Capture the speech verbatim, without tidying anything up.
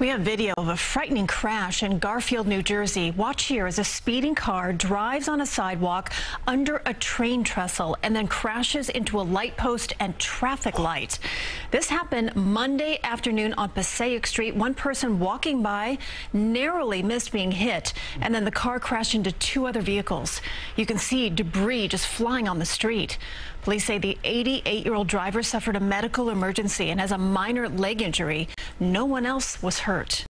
We have video of a frightening crash in Garfield, New Jersey. Watch here as a speeding car drives on a sidewalk under a train trestle and then crashes into a light post and traffic light. This happened Monday afternoon on Passaic Street. One person walking by narrowly missed being hit, and then the car crashed into two other vehicles. You can see debris just flying on the street. Police say the eighty-eight-year-old driver suffered a medical emergency and has a minor leg injury. No one else was hurt.